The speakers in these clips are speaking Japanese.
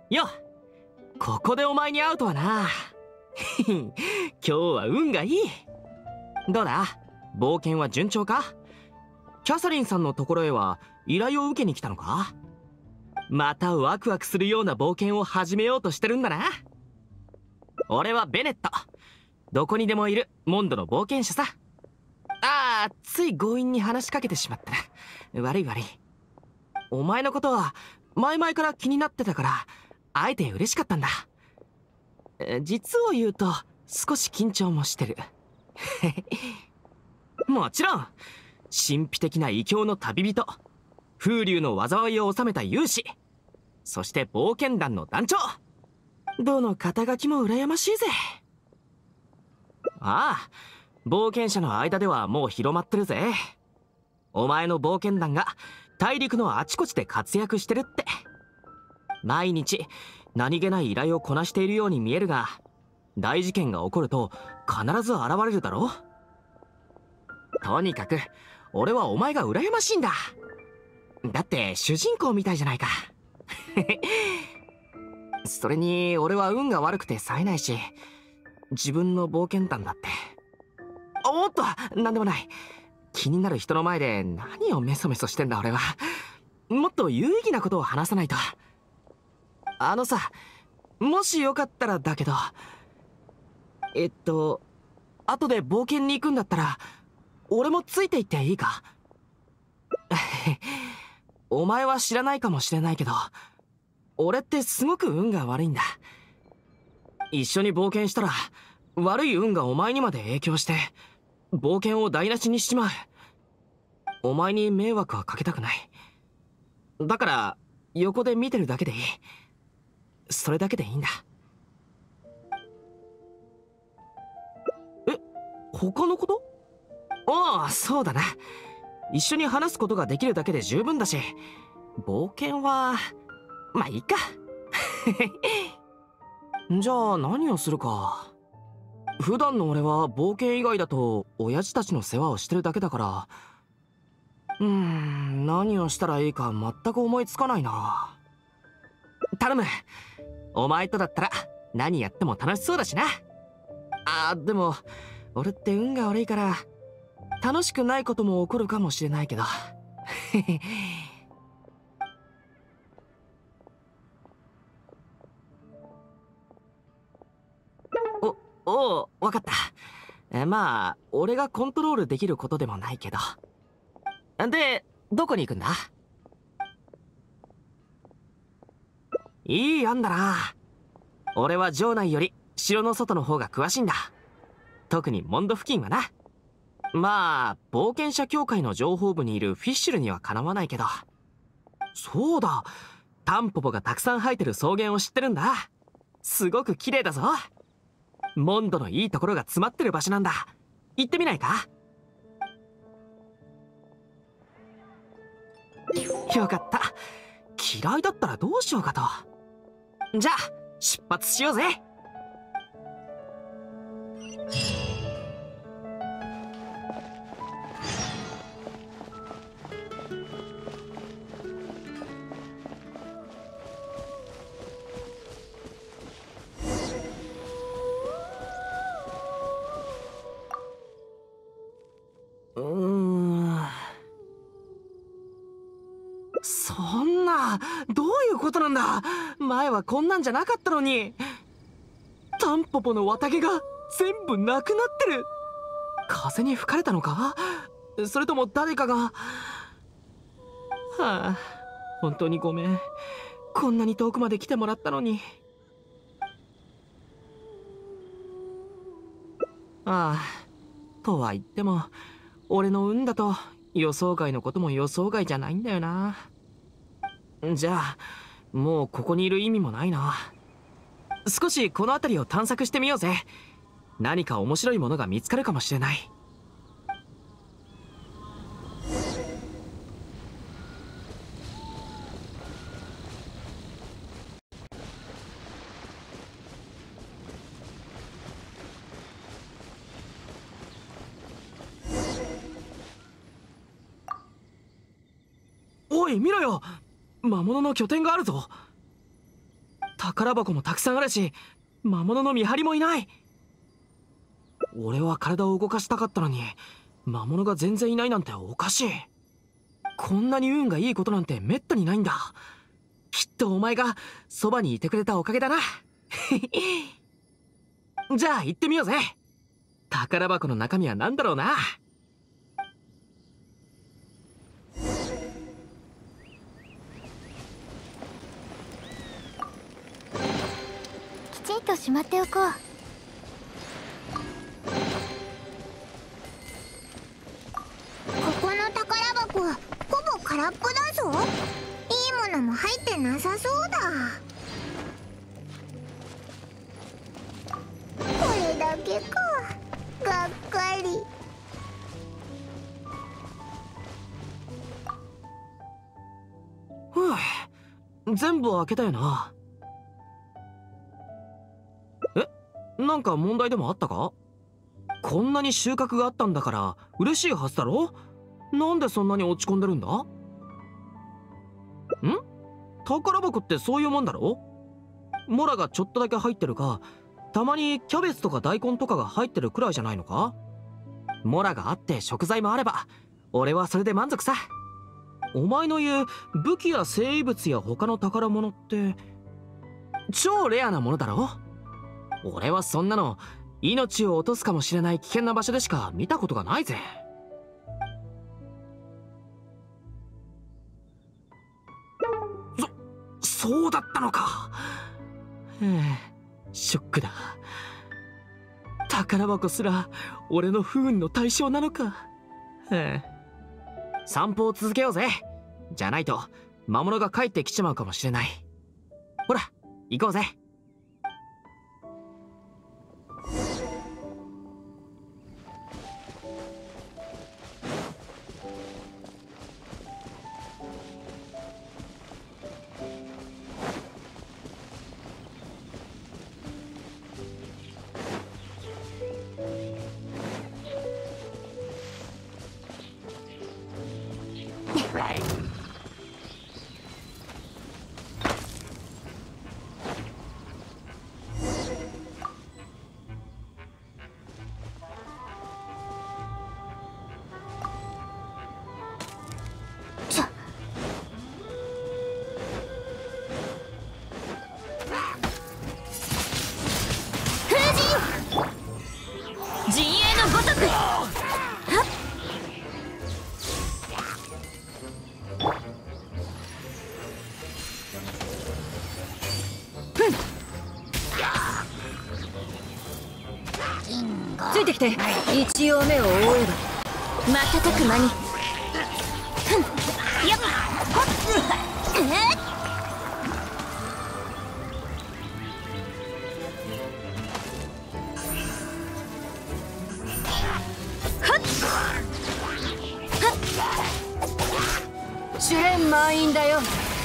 よ、ここでお前に会うとはな。今日は運がいい。どうだ、冒険は順調か？キャサリンさんのところへは依頼を受けに来たのか？またワクワクするような冒険を始めようとしてるんだな。俺はベネット、どこにでもいるモンドの冒険者さ。ああ、つい強引に話しかけてしまったな。悪い悪い。お前のことは前々から気になってたから会えて嬉しかったんだ。実を言うと少し緊張もしてる。もちろん神秘的な異教の旅人、風流の災いを収めた勇士、そして冒険団の団長、どの肩書きも羨ましいぜ。ああ、冒険者の間ではもう広まってるぜ。お前の冒険団が大陸のあちこちで活躍してるって。毎日何気ない依頼をこなしているように見えるが、大事件が起こると必ず現れるだろう。とにかく俺はお前が羨ましいんだ。だって主人公みたいじゃないか。それに俺は運が悪くて冴えないし、自分の冒険団だって。おっと、なんでもない。気になる人の前で何をメソメソしてんだ俺は。もっと有意義なことを話さないと。さ、もしよかったらだけど、後で冒険に行くんだったら俺もついて行っていいか？お前は知らないかもしれないけど、俺ってすごく運が悪いんだ。一緒に冒険したら悪い運がお前にまで影響して冒険を台無しにしちまう。お前に迷惑はかけたくない。だから横で見てるだけでいい。それだけでいいんだ。他のこと？ああ、そうだな。一緒に話すことができるだけで十分だし、冒険はまあいいか。じゃあ何をするか。普段の俺は冒険以外だと親父たちの世話をしてるだけだから、何をしたらいいか全く思いつかないな。頼む。お前とだったら何やっても楽しそうだしな。でも俺って運が悪いから楽しくないことも起こるかもしれないけど。おう、わかった。まあ俺がコントロールできることでもないけど。で、どこに行くんだ？いい案だな。俺は城内より城の外の方が詳しいんだ。特にモンド付近はな。まあ冒険者協会の情報部にいるフィッシュルにはかなわないけど。そうだ、タンポポがたくさん生えてる草原を知ってるんだ。すごく綺麗だぞ。モンドのいいところが詰まってる場所なんだ。行ってみないか？よかった。嫌いだったらどうしようかと。じゃあ出発しようぜ。そんな、どういうことなんだ。前はこんなんじゃなかったのに。タンポポの綿毛が全部なくなってる。風に吹かれたのか？それとも誰かが。本当にごめん。こんなに遠くまで来てもらったのに。とは言っても俺の運だと予想外のことも予想外じゃないんだよな。じゃあもうここにいる意味もないな。少しこの辺りを探索してみようぜ。何か面白いものが見つかるかもしれない。おい見ろよ、魔物の拠点があるぞ。 宝箱もたくさんあるし、魔物の見張りもいない。俺は体を動かしたかったのに、魔物が全然いないなんておかしい。こんなに運がいいことなんてめったにないんだ。きっとお前がそばにいてくれたおかげだな。じゃあ行ってみようぜ。宝箱の中身は何だろうな。 きちんとしまっておこう。ここの宝箱ほぼ空っぽだぞ。いいものも入ってなさそうだ。これだけか。がっかり。 ふう、全部開けたよな。なんか問題でもあったか？こんなに収穫があったんだから嬉しいはずだろ？なんでそんなに落ち込んでるんだ？宝箱ってそういうもんだろ？モラがちょっとだけ入ってるか、たまにキャベツとか大根とかが入ってるくらいじゃないのか？モラがあって食材もあれば俺はそれで満足さ。お前の言う武器や生物や他の宝物って超レアなものだろ？俺はそんなの命を落とすかもしれない危険な場所でしか見たことがないぜ。そうだったのか。ショックだ。宝箱すら俺の不運の対象なのか。散歩を続けようぜ。じゃないと魔物が帰ってきちまうかもしれない。ほら行こうぜ。 ついてきて一応目を覆えば瞬く間に。やっ試練満員だよ。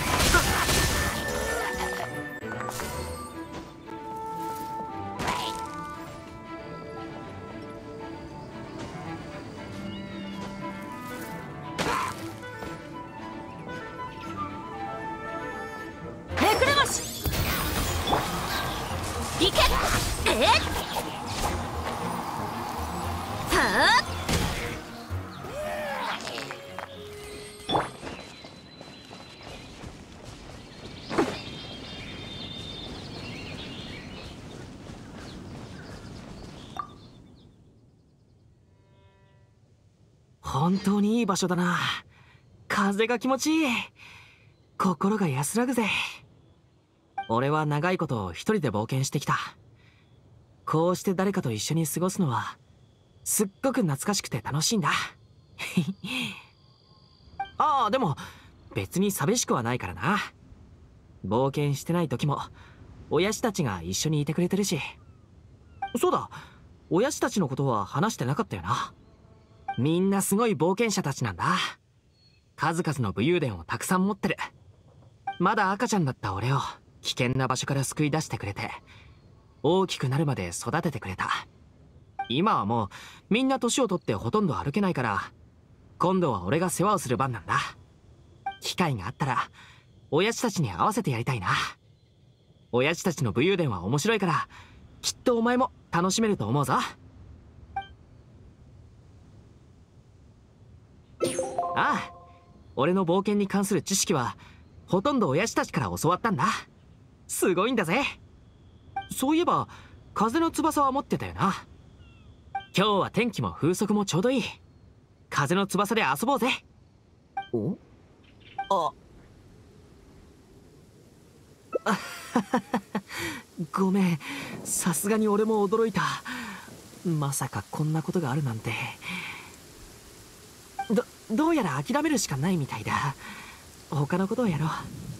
本当にいい場所だな。風が気持ちいい。心が安らぐぜ。俺は長いこと一人で冒険してきた。こうして誰かと一緒に過ごすのはすっごく懐かしくて楽しいんだ。ああ、でも別に寂しくはないからな。冒険してない時も親父たちが一緒にいてくれてるし。そうだ、親父たちのことは話してなかったよな。みんなすごい冒険者たちなんだ。数々の武勇伝をたくさん持ってる。まだ赤ちゃんだった俺を危険な場所から救い出してくれて、大きくなるまで育ててくれた。今はもうみんな年を取ってほとんど歩けないから、今度は俺が世話をする番なんだ。機会があったら親父たちに会わせてやりたいな。 親父たちの武勇伝は面白いから、きっとお前も楽しめると思うぞ。ああ、俺の冒険に関する知識はほとんど親父たちから教わったんだ。すごいんだぜ。そういえば風の翼は持ってたよな。今日は天気も風速もちょうどいい。風の翼で遊ぼうぜ。おあごめん、さすがに俺も驚いた。まさかこんなことがあるなんて。どうやら諦めるしかないみたいだ。他のことをやろう。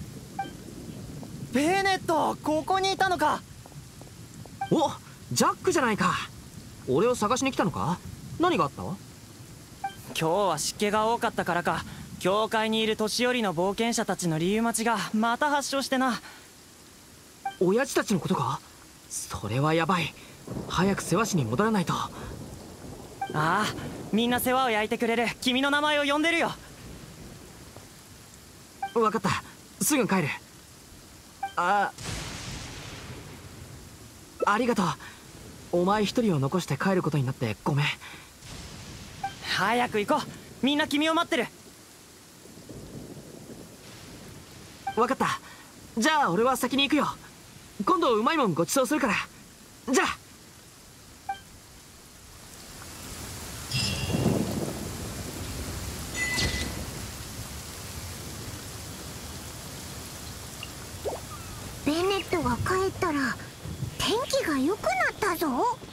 ベネット、ここにいたのか。 お、ジャックじゃないか。俺を探しに来たのか。何があった？ 今日は湿気が多かったからか、教会にいる年寄りの冒険者たちのリウマチがまた発症してな。 親父たちのことか。それはやばい。早く世話しに戻らないと。 ああ、みんな世話を焼いてくれる君の名前を呼んでるよ。 分かった、すぐ帰る。ありがとう。お前一人を残して帰ることになってごめん。 早く行こう、みんな君を待ってる。 分かった、じゃあ俺は先に行くよ。今度うまいもんごちそうするから。じゃあ。 ベネットが帰ったら天気が良くなったぞ。